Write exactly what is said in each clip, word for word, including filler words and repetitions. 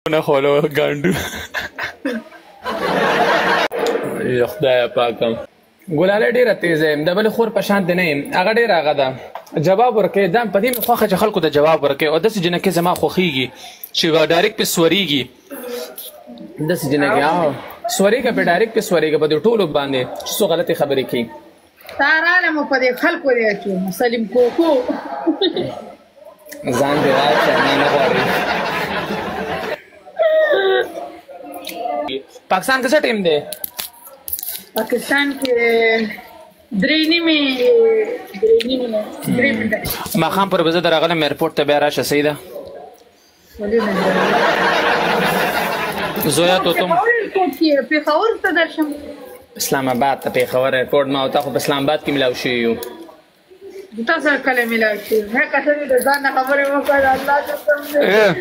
نه خولو ګانډو یا خدای پاکم ګلاله ډیره تیز یم د بل خور په شان دی نه یم هغه ډیره هغه ده جواب ورکوي دا په دې مې خوښه چې خلکو ته جواب ورکوي او داسې جنکۍ زما خوښېږي چې ډایرکټ پې سورېږي داسې جنکۍ او سورېږه پې ډایرکټ پې سورېږه په دې ټولو باندې چې څو غلطې خبرې کوي تا راغلم په دې خلکو دی اچوم سلیم کوکو ځان دې راشه نه نه غواړي پاکستان کې څه ټیم دی پاکستان کې درې نیمې درې نیمې درې منټه ماښام پر به زه درغلم ایرپورټ ته بیا راشه صحیح ده زویا توتم پېښور ته درشم اسلام آباد ته پېښور ایرپورټ ما او تا خو په اسلام آباد کې ملاو شوي یو تا سره کله ملاو شوي هې کته مې د ځان نه خبرې وکړه الله قسم دې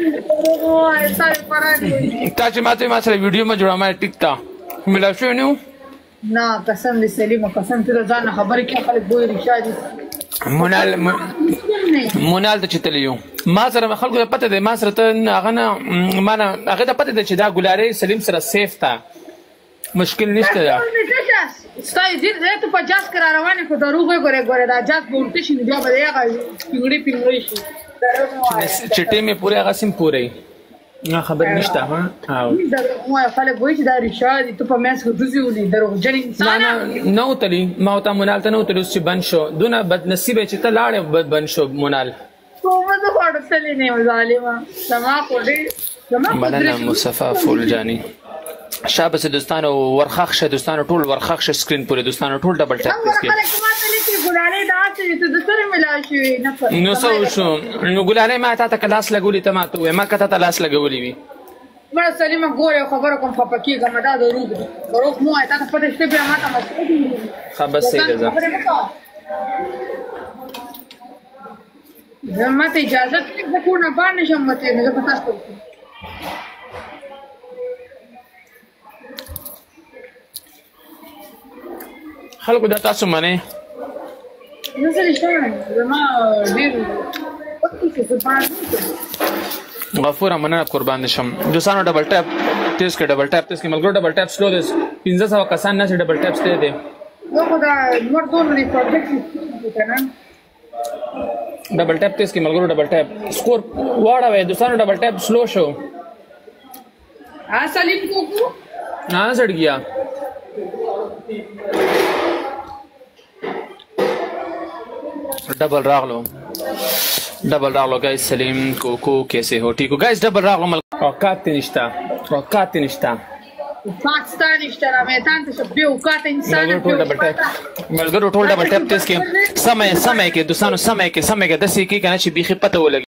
تا چې ما ته ما سره ویډیو ما جوړه ما ټیک تا ملاو شوی نه نه قسم دې سلیمه قسم ته د ځان نه خبرې کوي خلک بوی رشاد مونال مونال ته چې تللی یو ما سره خلکو ته پته دی ما سره ته هغه نه ما نه هغې ته پته دی چې دا ګلارۍ سلیم سره سیف ته مشکل نشته ده ستا ځین ځای ته په جاز کې را روان یې خو دروغ یې ګورې ګورې دا جاز به الټه شي نو بیا به د هغه پینګړي پینګړي شي چې ټیم یې پورې هغه سیم پورې نه خبر نشته ها وایي خلک وایي چې دا رشاد ته په منځ کې ډوزي ولي دروغجن انسان نه نه وتلي ما ورته مونال ته نه وتلي اوس چې بند شو دونه بدنصیبه چې ته لاړې بند شو مونال کومه زه غواړم تللی نه یم ظالمه زما خو ډېر مننه مصطفی فولجاني شابه سه دوستانو ورخښ شه دوستانو ټول ورخښ شه سکرین پورې دوستانو ټول ډبل ټاپ وکړئ نو څه وشو نو ګلالۍ ما تا ته که لاس لګولي ته ما ته ووایې ما که تا ته لاس لګولي وي مړه سلیمه ګوره یو خبره کوم خفه کېږم دا دروغ دی دروغ مه وایه تا ته پته شته بیا ما ته مسؤل ښه بس صحیح ده زه ما ته اجازه زه کور نه بهر نه شم وتلی زه به تاسو ته خلکو دا تاسو منئ زه څه شم زما ډېر غفوره مننه قربان دې شم دوستانو ډبل ټاپ تیز کړئ ډبل ټاپ تیز کړئ ملګرو ډبل ټاپ سلو دی پنځه سوه کسان نه چې ډبل ټاپ ستی دی زه خو دا نور ټول مې پروجیکټ که نه ډبل ټاپ تیز کړئ ملګرو ډبل ټاپ سکور واړوئ دوستانو ډبل ټاپ سلو شو हाँ सलीम कोको हाँ सड़ गया डबल राग लो डबल राग लो गाइस सलीम कोको कैसे हो ठीक हो गाइस डबल राग लो औकात निश्ता औकात निश्ता पाकिस्तान इश्तरा में तान तो सब औकात इंसान मलगरो डबल टैप मलगरो डबल टैप तेज के समय समय के दोस्तों समय के समय के दस की कहना चाहिए बीखी पता वो लगे